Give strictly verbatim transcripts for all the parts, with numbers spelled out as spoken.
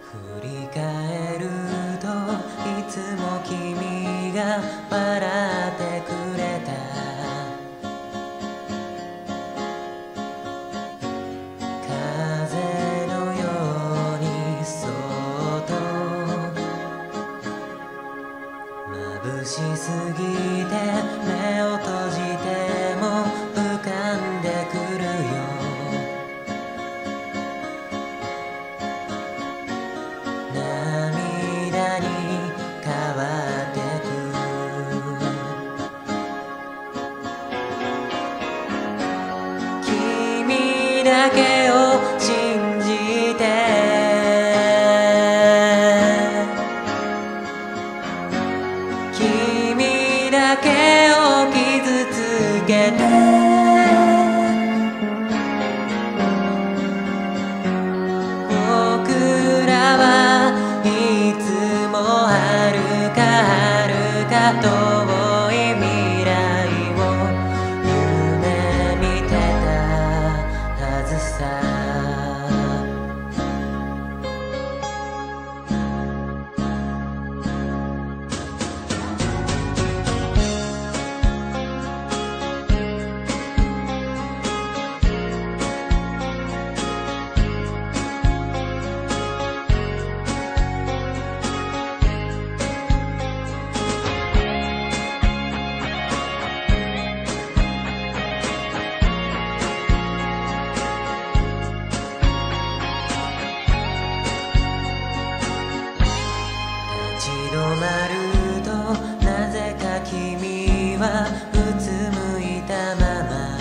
振り返るといつも君が笑ってくれた。風のようにそっと眩しすぎて目を閉じても浮かんでくるよ。涙に変わってく。君だけを信じて君だけを傷つけて遠い未来を夢見てたはずさ。立ち止まるとなぜか君はうつむいたまま。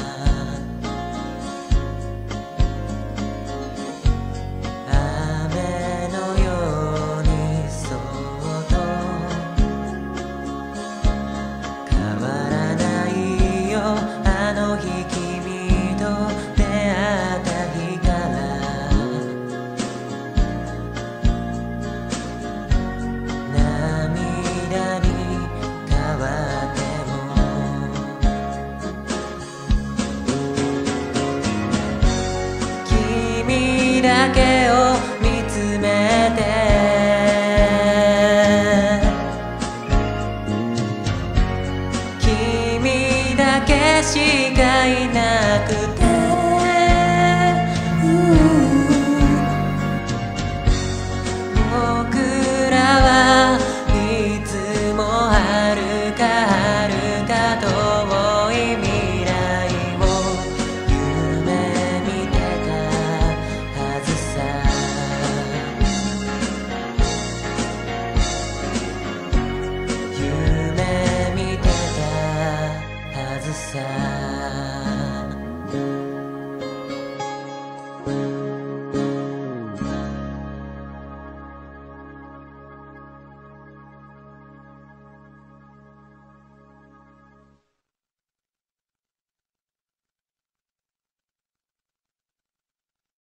雨のようにそっと変わらないよ。あの日君と出会った日から君だけを見つめて君だけしかいなくて僕らはいつも遥か遥か遠い未来を夢見てたはずさ。夢見てたはずさ。